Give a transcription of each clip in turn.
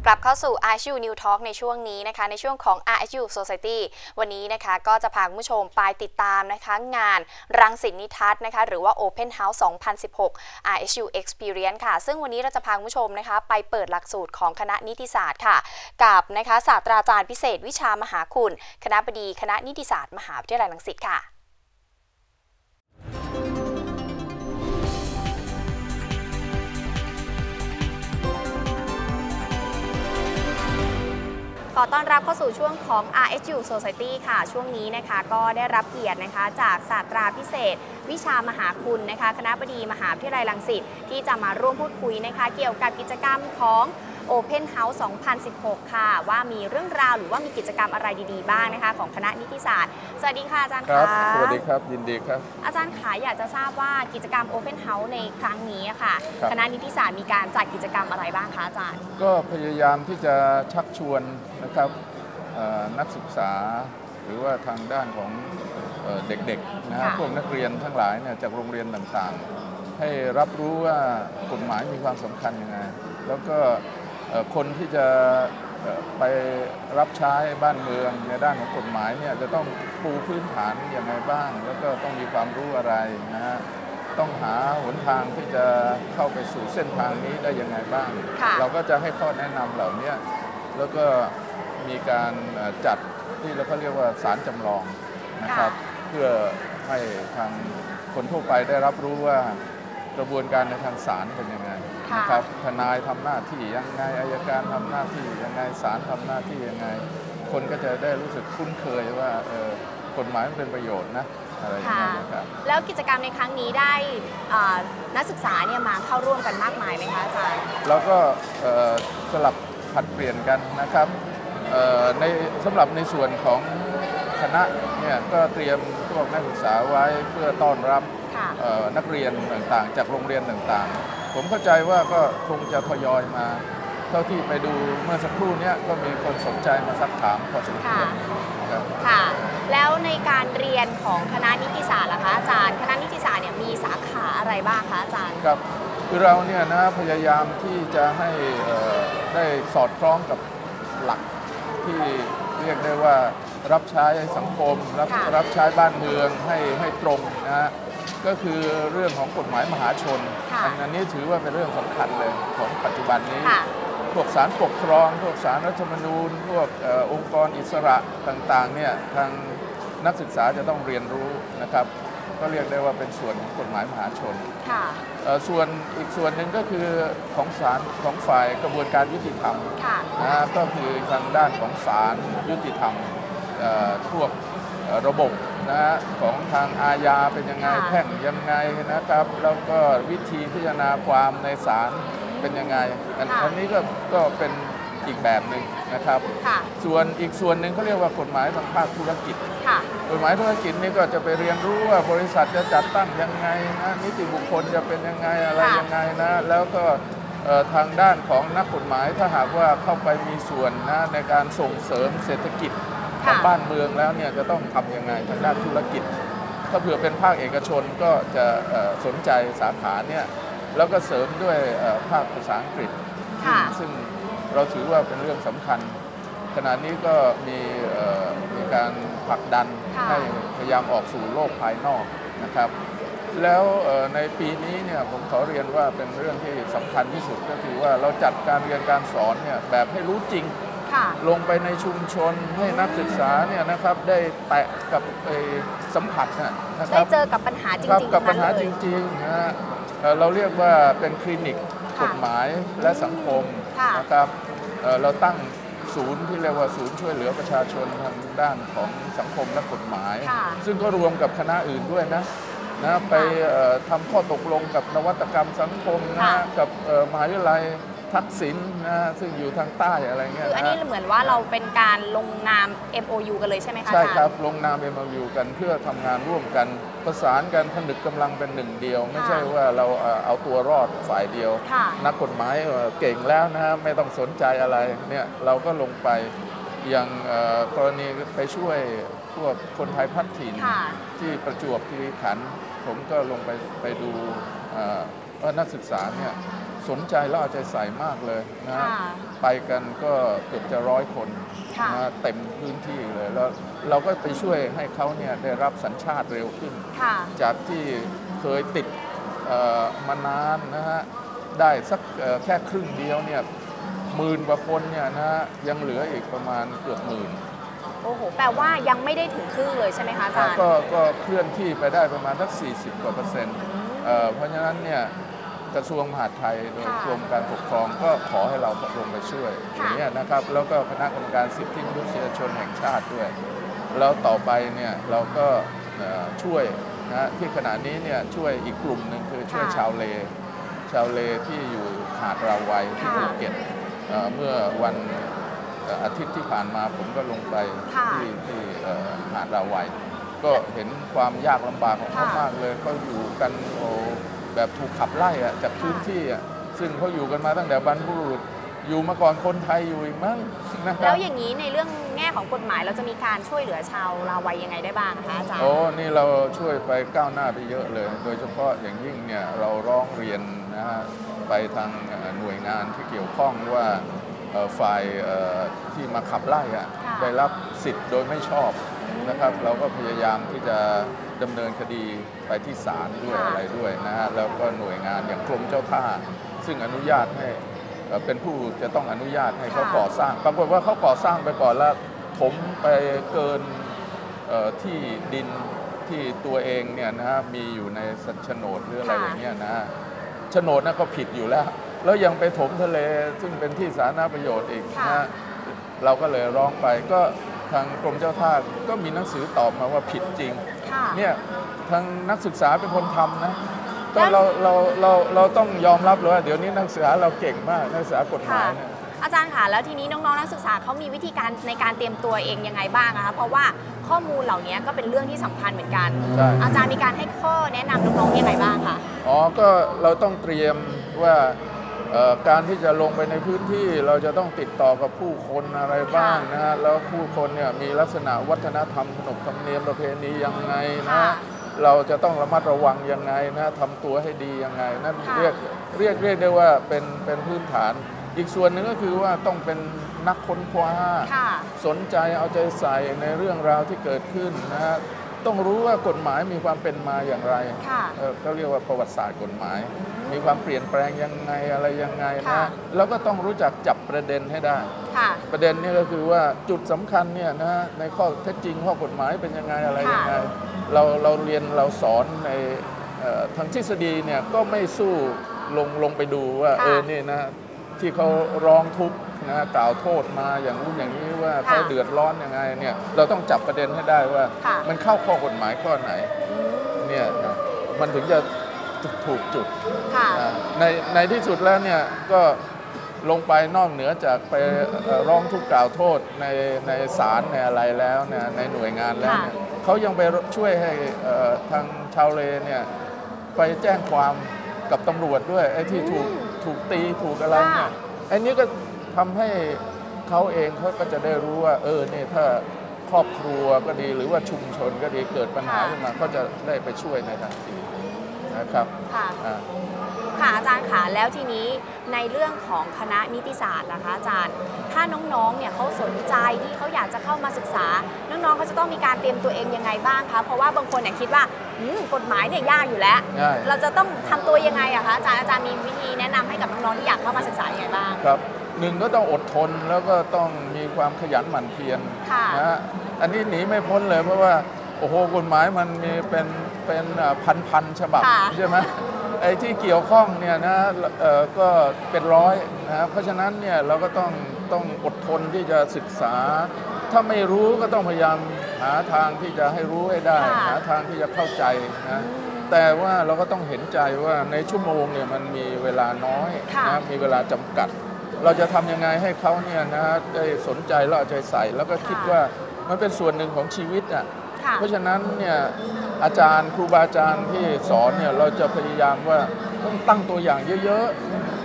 กลับเข้าสู่ RSU New Talk ในช่วงนี้นะคะในช่วงของ RSU Society วันนี้นะคะก็จะพาคุณผู้ชมไปติดตามนะคะงานรังสิตนิทัศน์นะคะหรือว่า Open House 2016 RSU Experience ค่ะซึ่งวันนี้เราจะพาคุณผู้ชมนะคะไปเปิดหลักสูตรของคณะนิติศาสตร์ค่ะกับนะคะศาสตราจารย์พิเศษวิชามหาคุณคณบดีคณะนิติศาสตร์มหาวิทยาลัยรังสิตค่ะขอต้อนรับเข้าสู่ช่วงของ RSU Society ค่ะช่วงนี้นะคะก็ได้รับเกียรตินะคะจากศาสตราพิเศษวิชามหาคุณนะคะคณบดีมหาวิทยาลัยรังสิตที่จะมาร่วมพูดคุยนะคะเกี่ยวกับกิจกรรมของ Open House 2016 ค่ะว่ามีเรื่องราวหรือว่ามีกิจกรรมอะไรดีๆบ้างนะคะของคณะนิติศาสตร์สวัสดีค่ะอาจารย์คะสวัสดีครับยินดีครับอาจารย์ขาอยากจะทราบว่ากิจกรรม Open House ในครั้งนี้ค่ะคณะนิติศาสตร์มีการจัดกิจกรรมอะไรบ้างคะอาจารย์ก็พยายามที่จะชักชวนนะครับนักศึกษาหรือว่าทางด้านของเด็กๆนะพวกนักเรียนทั้งหลายเนี่ยจากโรงเรียนต่างๆให้รับรู้ว่ากฎหมายมีความสำคัญยังไงแล้วก็คนที่จะไปรับใช้บ้านเมืองในด้านของกฎหมายเนี่ยจะต้องปูพื้นฐานอย่างไรบ้างแล้วก็ต้องมีความรู้อะไรนะฮะต้องหาหนทางที่จะเข้าไปสู่เส้นทางนี้ได้ยังไงบ้างเราก็จะให้ข้อแนะนำเหล่านี้แล้วก็มีการจัดที่เราก็เรียกว่าศาลจำลองนะครับเพื่อให้ทางคนทั่วไปได้รับรู้ว่ากระบวนการในทางศาลเป็นยังไงนะครับทนายทำหน้าที่ยังไงอัยการทำหน้าที่ยังไงศาลทำหน้าที่ยังไงคนก็จะได้รู้สึกคุ้นเคยว่ากฎหมายมันเป็นประโยชน์นะอะไรอย่างเงี้ยครับแล้วกิจกรรมในครั้งนี้ได้นักศึกษาเนี่ยมาเข้าร่วมกันมากมายไหมคะอาจารย์แล้วก็สลับผัดเปลี่ยนกันนะครับสำหรับในส่วนของคณะเนี่ยก็เตรียมพวกนักศึกษาไว้เพื่อต้อนรับนักเรียนต่างๆจากโรงเรียนต่างๆผมเข้าใจว่าก็คงจะทยอยมาเท่าที่ไปดูเมื่อสักครู่นี้ก็มีคนสนใจมาซักถามพอสมควรค่ะแล้วในการเรียนของคณะนิติศาสตร์ล่ะคะอาจารย์คณะนิติศาสตร์เนี่ยมีสาขาอะไรบ้างคะอาจารย์ครับคือเราเนี่ยนะพยายามที่จะให้ได้สอดคล้องกับหลักที่เรียกได้ว่ารับใช้สังคมรับใช้บ้านเมืองให้ตรงนะฮะก็คือเรื่องของกฎหมายมหาชนอันนี้ถือว่าเป็นเรื่องสำคัญเลยของปัจจุบันนี้พวกศาลปกครองพวกศาลรัฐธรรมนูญพวกองค์กรอิสระต่างๆเนี่ยทางนักศึกษาจะต้องเรียนรู้นะครับก็เรียกได้ว่าเป็นส่วนของกฎหมายมหาชนส่วนอีกส่วนหนึ่งก็คือของศาลของฝ่ายกระบวนการยุติธรรมนะก็คือทางด้านของศาลยุติธรรมพวกระบบนะของทางอาญาเป็นยังไงแพ่งยังไงนะครับแล้วก็วิธีพิจารณาความในศาลเป็นยังไงอันนี้ก็เป็นอีกแบบหนึ่งนะครับส่วนอีกส่วนหนึ่งเขาเรียกว่ากฎหมายทางภาคธุรกิจกฎหมายธุรกิจนี่ก็จะไปเรียนรู้ว่าบริษัทจะจัดตั้งยังไงนะนิติบุคคลจะเป็นยังไงอะไรยังไงนะแล้วก็ทางด้านของนักกฎหมายถ้าหากว่าเข้าไปมีส่วนนะในการส่งเสริมเศรษฐกิจของบ้านเมืองแล้วเนี่ยจะต้องทำยังไงทางด้านธุรกิจถ้าเผื่อเป็นภาคเอกชนก็จะสนใจสาขาเนี่ยแล้วก็เสริมด้วยภาคภาษาอังกฤษซึ่งเราถือว่าเป็นเรื่องสำคัญขณะนี้ก็มีการผลักดันให้พยายามออกสู่โลกภายนอกนะครับแล้วในปีนี้เนี่ยผมขอเรียนว่าเป็นเรื่องที่สำคัญที่สุดก็คือว่าเราจัดการเรียนการสอนเนี่ยแบบให้รู้จริงลงไปในชุมชนให้นักศึกษาเนี่ยนะครับได้แตะกับสัมผัสนะครับได้เจอกับปัญหาจริงๆกับปัญหาจริงๆนะเราเรียกว่าเป็นคลินิกกฎหมายและสังคมนะครับเราตั้งศูนย์ที่เรียกว่าศูนย์ช่วยเหลือประชาชนทางด้านของสังคมและกฎหมายซึ่งก็รวมกับคณะอื่นด้วยนะไปทำข้อตกลงกับนวัตกรรมสังคมนะกับมหาวิทยาลัยทักษิณนะซึ่งอยู่ทางใต้อะไรเงี้ยคืออันนี้เหมือนว่าเราเป็นการลงนาม MOU กันเลยใช่ไหมคะใช่ครับลงนาม MOU กันเพื่อทำงานร่วมกันประสานกันผนึกกำลังเป็นหนึ่งเดียวไม่ใช่ว่าเราเอาตัวรอดฝ่ายเดียวนักกฎหมายเก่งแล้วนะไม่ต้องสนใจอะไรเนี่ยเราก็ลงไปอย่างกรณีไปช่วยพวกคนไทยพัดถิ่นที่ประจวบคีรีขันธ์ผมก็ลงไปดูว่านักศึกษาเนี่ยสนใจแล้วเอาใจใส่มากเลยนะค่ะไปกันก็เกือบจะ100 คนนะเต็มพื้นที่เลยแล้วเราก็ไปช่วยให้เขาเนี่ยได้รับสัญชาติเร็วขึ้นค่ะจากที่เคยติดมานานนะฮะได้สักแค่ครึ่งเดียวเนี่ย10,000 กว่าคนเนี่ยนะฮะยังเหลืออีกประมาณเกือบ10,000 โอ้โหแปลว่ายังไม่ได้ถึงครึ่งเลยใช่ไหมคะอาจารย์ก็เคลื่อนที่ไปได้ประมาณสัก40 กว่า%เพราะฉะนั้นเนี่ยกระทรวงมหาดไทยโดยกรมการปกครองก็ขอให้เราลงไปช่วยอย่างนี้นะครับแล้วก็คณะกรรมการสิทธิมนุษยชนแห่งชาติด้วยแล้วต่อไปเนี่ยเราก็ช่วยนะที่ขณะนี้เนี่ยช่วยอีกกลุ่มหนึ่งคือช่วยชาวเลที่อยู่หาดราวัยที่ภูเก็ตเมื่อวันอาทิตย์ที่ผ่านมาผมก็ลงไปที่หาดราวัยก็เห็นความยากลำบากของเขามากเลยเขาอยู่กันแบบถูกขับไล่จากพื้นที่ซึ่งเขาอยู่กันมาตั้งแต่บรรพบุรุษอยู่มาก่อนคนไทยอยู่อีกมั้งนะครับแล้วอย่างนี้ในเรื่องแง่ของกฎหมายเราจะมีการช่วยเหลือชาวลาวัยยังไงได้บ้างคะอาจารย์นี่เราช่วยไปก้าวหน้าไปเยอะเลยโดยเฉพาะอย่างยิ่งเนี่ยเราร้องเรียนนะฮะไปทางหน่วยงานที่เกี่ยวข้องว่าฝ่ายที่มาขับไล่ได้รับสิทธิ์โดยไม่ชอบนะครับเราก็พยายามที่จะดำเนินคดีไปที่ศาลด้วยอะไรด้วยนะฮะแล้วก็หน่วยงานอย่างกรมเจ้าท่าซึ่งอนุญาตให้เป็นผู้จะต้องอนุญาตให้เขาก่อสร้างปรากฏว่าเขาก่อสร้างไปก่อนแล้วถมไปเกินที่ดินที่ตัวเองเนี่ยนะฮะมีอยู่ในโฉนดหรืออะไรอย่างเงี้ยนะฮะโฉนดนั่นก็ผิดอยู่แล้วยังไปถมทะเลซึ่งเป็นที่สาธารณประโยชน์อีกนะเราก็เลยร้องไปก็ทางกรมเจ้าท่าก็มีหนังสือตอบมาว่าผิดจริงเนี่ยทางนักศึกษาเป็นคนทำนะก็เราต้องยอมรับเลยว่าเดี๋ยวนี้นักศึกษาเราเก่งมากนักศึกษากฎหมายเนี่ยอาจารย์ค่ะแล้วทีนี้น้องๆนักศึกษาเขามีวิธีการในการเตรียมตัวเองยังไงบ้างคะเพราะว่าข้อมูลเหล่านี้ก็เป็นเรื่องที่สำคัญเหมือนกันอาจารย์มีการให้ข้อแนะนำน้องๆยังไงบ้างคะก็เราต้องเตรียมว่าการที่จะลงไปในพื้นที่เราจะต้องติดต่อกับผู้คนอะไรบ้างนะฮะแล้วผู้คนเนี่ยมีลักษณะวัฒนธรรมขนบธรรมเนียมประเพณียังไงนะเราจะต้องระมัดระวังยังไงนะทำตัวให้ดียังไงนั่นเรียกได้ว่าเป็นพื้นฐานอีกส่วนหนึ่งก็คือว่าต้องเป็นนักค้นคว้าสนใจเอาใจใส่ในเรื่องราวที่เกิดขึ้นนะฮะต้องรู้ว่ากฎหมายมีความเป็นมาอย่างไรเขาเรียกว่าประวัติศาสตร์กฎหมายมีความเปลี่ยนแปลงยังไงอะไรยังไงนะแล้วก็ต้องรู้จักจับประเด็นให้ได้ประเด็นนี้ก็คือว่าจุดสำคัญเนี่ยนะในข้อเท็จจริงข้อกฎหมายเป็นยังไงอะไรยังไงเราเรียนเราสอนในทางทฤษฎีเนี่ยก็ไม่สู้ลงไปดูว่านี่นะที่เขาร้องทุกข์นะกล่าวโทษมาอย่างนู้นอย่างนี้ว่าเขาเดือดร้อนยังไงเนี่ยเราต้องจับประเด็นให้ได้ว่ามันเข้าข้อกฎหมายข้อไหนเนี่ยมันถึงจะถูกจุดในที่สุดแล้วเนี่ยก็ลงไปนอกเหนือจากไปร้องทุกข์กล่าวโทษในศาลในอะไรแล้วเนี่ยในหน่วยงานแล้วเนี่ยเขายังไปช่วยให้ทางชาวเลเนี่ยไปแจ้งความกับตำรวจด้วยไอ้ที่ถูกตีถูกอะไรเนี่ยไอ้นี้ก็ทำให้เขาเองเขาก็จะได้รู้ว่านี่ถ้าครอบครัวก็ดีหรือว่าชุมชนก็ดีเกิดปัญหาขึ้นมาก็จะได้ไปช่วยในทันทีนะครับค่ะอาจารย์ค่ะแล้วทีนี้ในเรื่องของคณะนิติศาสตร์นะคะอาจารย์ถ้าน้องๆเนี่ยเขาสนใจที่เขาอยากจะเข้ามาศึกษาน้องๆเขาจะต้องมีการเตรียมตัวเองยังไงบ้างคะเพราะว่าบางคนเนี่ยคิดว่ากฎหมายเนี่ยยากอยู่แล้วเราจะต้องทำตัวยังไงอะคะอาจารย์มีวิธีแนะนำให้กับน้องๆที่อยากเข้ามาศึกษายังไงบ้างครับหนึ่งก็ต้องอดทนแล้วก็ต้องมีความขยันหมั่นเพียรนะอันนี้หนีไม่พ้นเลยเพราะว่าโอ้โหกฎหมายมันมีเป็นพันฉบับใช่ไหมไอ้ที่เกี่ยวข้องเนี่ยนะก็เป็นร้อยนะเพราะฉะนั้นเนี่ยเราก็ต้องอดทนที่จะศึกษาถ้าไม่รู้ก็ต้องพยายามหาทางที่จะให้รู้ให้ได้หาทางที่จะเข้าใจนะแต่ว่าเราก็ต้องเห็นใจว่าในชั่วโมงเนี่ยมันมีเวลาน้อยนะมีเวลาจำกัดเราจะทำยังไงให้เขาเนี่ยนะได้สนใจแล้วเอาใจใส่แล้วก็คิดว่ามันเป็นส่วนหนึ่งของชีวิตอ่ะเพราะฉะนั้นเนี่ยอาจารย์ครูบาอาจารย์ที่สอนเนี่ยเราจะพยายามว่าต้องตั้งตัวอย่างเยอะๆ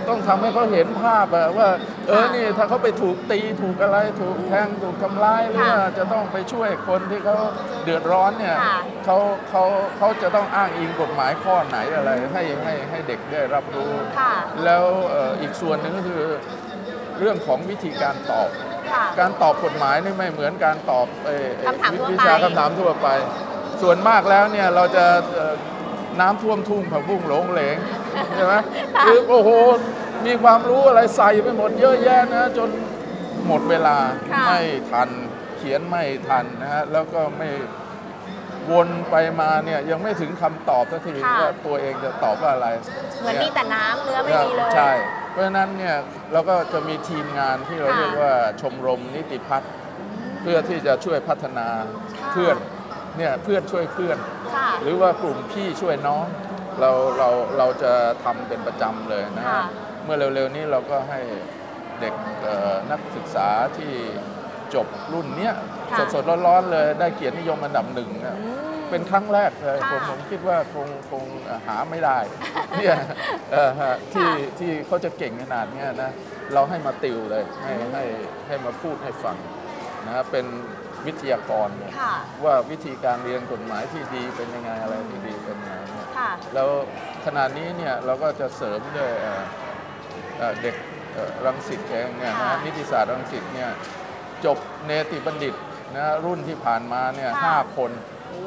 ต้องทำให้เขาเห็นภาพว่านี่ถ้าเขาไปถูกตีถูกอะไรถูกแทงถูกทำร้ายหรือว่าจะต้องไปช่วยคนที่เขาเดือดร้อนเนี่ยเขาจะต้องอ้างอิงกฎหมายข้อไหนอะไรให้เด็กได้รับรู้แล้วอีกส่วนหนึ่งก็คือเรื่องของวิธีการตอบการตอบกฎหมายนี่ไม่เหมือนการตอบวิชาคำถามทั่วไปส่วนมากแล้วเนี่ยเราจะน้ำท่วมทุ่งผักบุ้งหลงเหลงใช่ไหมคือโอ้โหมีความรู้อะไรใส่ไปหมดเยอะแยะนะจนหมดเวลาไม่ทันเขียนไม่ทันนะฮะแล้วก็ไม่วนไปมาเนี่ยยังไม่ถึงคำตอบสักทีว่าตัวเองจะตอบว่าอะไรเหมือนมีแต่น้ำเนื้อไม่มีเลยใช่เพราะฉะนั้นเนี่ยเราก็จะมีทีมงานที่เราเรียกว่าชมรมนิติพัฒน์เพื่อที่จะช่วยพัฒนาเพื่อนเนี่ยเพื่อนช่วยเพื่อนหรือว่ากลุ่มพี่ช่วยน้องเราจะทำเป็นประจำเลยนะฮะเมื่อเร็วๆนี้เราก็ให้เด็กนักศึกษาที่จบรุ่นเนี้ยสดๆร้อนๆเลยได้เกียรตินิยมอันดับหนึ่งเป็นครั้งแรกเลยผมคิดว่าคงหาไม่ได้เนี่ยที่เขาจะเก่งขนาดนี้นะเราให้มาติวเลยให้มาพูดให้ฟังนะเป็นวิทยากรว่าวิธีการเรียนกฎหมายที่ดีเป็นยังไงอะไรที่ดีเป็นยังไงแล้วขณะนี้เนี่ยเราก็จะเสริมด้วยเด็กรังสิตเองเนี่ยนะนิติศาสตร์รังสิตเนี่ยจบเนติบัณฑิตนะรุ่นที่ผ่านมาเนี่ย5 คน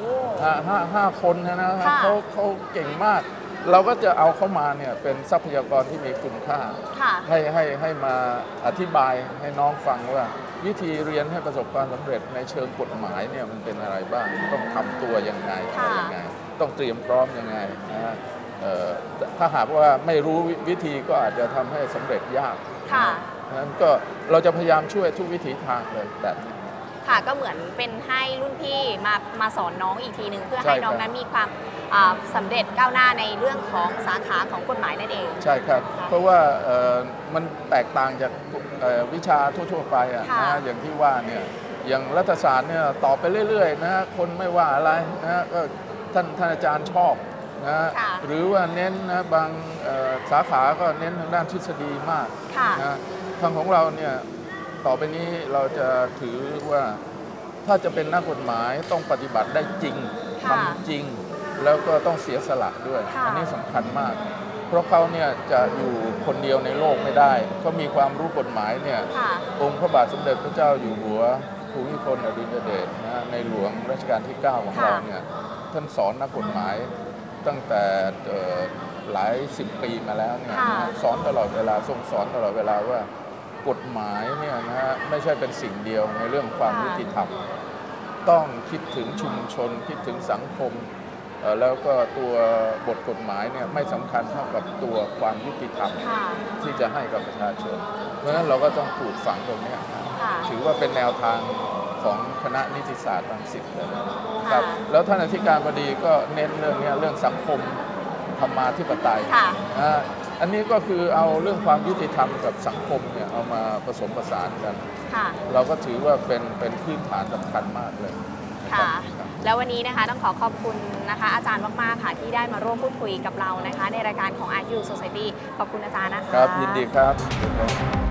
5 คนนะเขาเก่งมากเราก็จะเอาเข้ามาเนี่ยเป็นทรัพยากรที่มีคุณค่าให้มาอธิบายให้น้องฟังว่าวิธีเรียนให้ประสบความสำเร็จในเชิงกฎหมายเนี่ยมันเป็นอะไรบ้างต้องทำตัวยังไงต้องเตรียมพร้อมยังไงนะถ้าหากว่าไม่รู้วิธีก็อาจจะทำให้สำเร็จยากนั้นก็เราจะพยายามช่วยทุกวิถีทางเลยแบบนี้ค่ะก็เหมือนเป็นให้รุ่นพี่มาสอนน้องอีกทีหนึ่งเพื่อให้น้องนั้นมีความสำเร็จก้าวหน้าในเรื่องของสาขาของกฎหมายนั่นเองใช่ครับเพราะว่ามันแตกต่างจากวิชาทั่วๆไปนะอย่างที่ว่าเนี่ยอย่างรัฐศาสตร์เนี่ยตอบไปเรื่อยๆนะคนไม่ว่าอะไรนะก็ท่านอาจารย์ชอบนะหรือว่าเน้นนะบางสาขาก็เน้นทางด้านทฤษฎีมากนะทางของเราเนี่ยต่อไปนี้เราจะถือว่าถ้าจะเป็นนักกฎหมายต้องปฏิบัติได้จริงทำจริงแล้วก็ต้องเสียสละด้วยอันนี้สำคัญมากเพราะเขาเนี่ยจะอยู่คนเดียวในโลกไม่ได้เขามีความรู้กฎหมายเนี่ยองค์พระบาทสมเด็จพระเจ้าอยู่หัวภูมิพลอดุลยเดชนะในหลวงรัชกาลที่ 9ของเราเนี่ยท่านสอนนักกฎหมายตั้งแต่หลาย10 ปีมาแล้วเนี่ยสอนตลอดเวลาทรงสอนตลอดเวลาว่ากฎหมายเนี่ยนะฮะไม่ใช่เป็นสิ่งเดียวในเรื่องความยุติธรรมต้องคิดถึงชุมชนคิดถึงสังคมแล้วก็ตัวบทกฎหมายเนี่ยไม่สำคัญเท่ากับตัวความยุติธรรมที่จะให้กับประชาชนเพราะฉะนั้นเราก็ต้องปลูกฝังตรงนี้ถือว่าเป็นแนวทางของคณะนิติศาสตร์รังสิตเลยครับแล้วท่านอธิการบดีก็เน้นเรื่องนี้เรื่องสังคมธรรมาธิปไตยอันนี้ก็คือเอาเรื่องความยุติธรรมกับสังคมเนี่ยเอามาผสมผสานกันเราก็ถือว่าเป็นพื้นฐานสำคัญมากเลยค่ะแล้ววันนี้นะคะต้องขอบคุณนะคะอาจารย์มากๆค่ะที่ได้มาร่วมพูดคุยกับเรานะคะในรายการของ RU Society ขอบคุณอาจารย์นะคะครับยินดีครับ